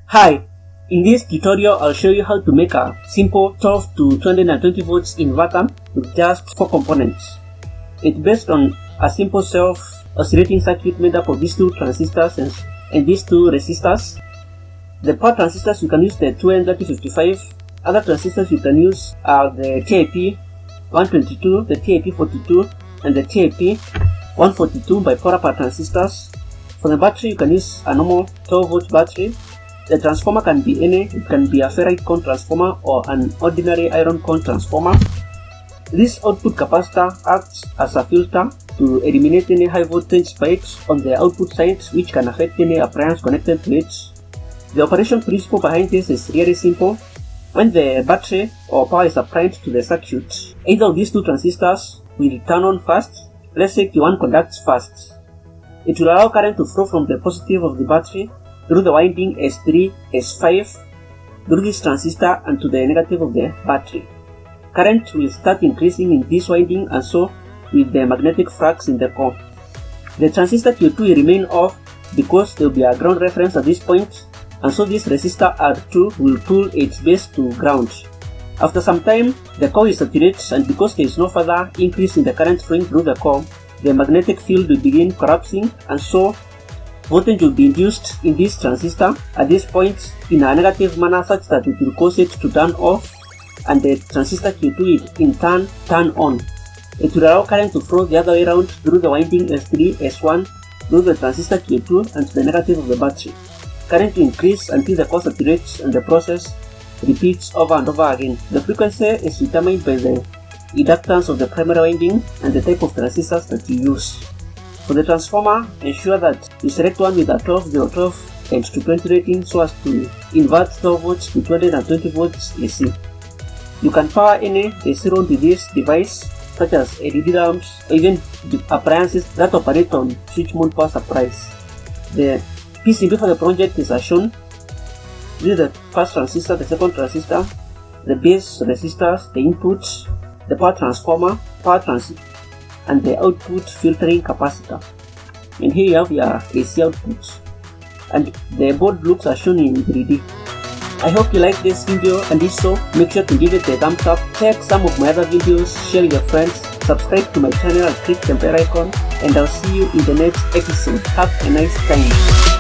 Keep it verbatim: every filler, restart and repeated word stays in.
Hi, in this tutorial I'll show you how to make a simple twelve to two hundred twenty volts inverter with just four components. It's based on a simple self-oscillating circuit made up of these two transistors and, and these two resistors. The power transistors you can use the two N thirty fifty-five. Other transistors you can use are the T I P one twenty-two, the T I P forty-two, and the T I P one forty-two bipolar power transistors. For the battery you can use a normal twelve volt battery. The transformer can be any, it can be a ferrite cone transformer or an ordinary iron cone transformer. This output capacitor acts as a filter to eliminate any high voltage spikes on the output side which can affect any appliance connected to it. The operation principle behind this is really simple. When the battery or power is applied to the circuit, either of these two transistors will turn on first. Let's say Q one conducts first. It will allow current to flow from the positive of the battery through the winding S three, S five, through this transistor and to the negative of the battery. Current will start increasing in this winding and so with the magnetic flux in the core. The transistor Q two will remain off because there will be a ground reference at this point, and so this resistor R two will pull its base to ground. After some time, the core will saturate, and because there is no further increase in the current flowing through the core, the magnetic field will begin collapsing, and so voltage will be induced in this transistor at this point in a negative manner such that it will cause it to turn off, and the transistor Q two will in turn turn on. It will allow current to flow the other way around through the winding S three, S one, through the transistor Q two and to the negative of the battery. Current will increase until the core saturates and the process repeats over and over again. The frequency is determined by the inductance of the primary winding and the type of transistors that you use. For the transformer, ensure that you select one with a twelve, zero, twelve and two twenty rating so as to invert twelve volts to two hundred twenty volts A C. You can power any A C load with this device, such as L E D lamps or even appliances that operate on switch mode power supplies. The P C B for the project is as shown. This is the first transistor, the second transistor, the base resistors, the input, the power transformer, power transistor, and the output filtering capacitor. And here you have your A C output, and the board looks as shown in three D. I hope you like this video, and if so, make sure to give it a thumbs up, check some of my other videos, share with your friends, subscribe to my channel and click the bell icon, and I'll see you in the next episode. Have a nice time.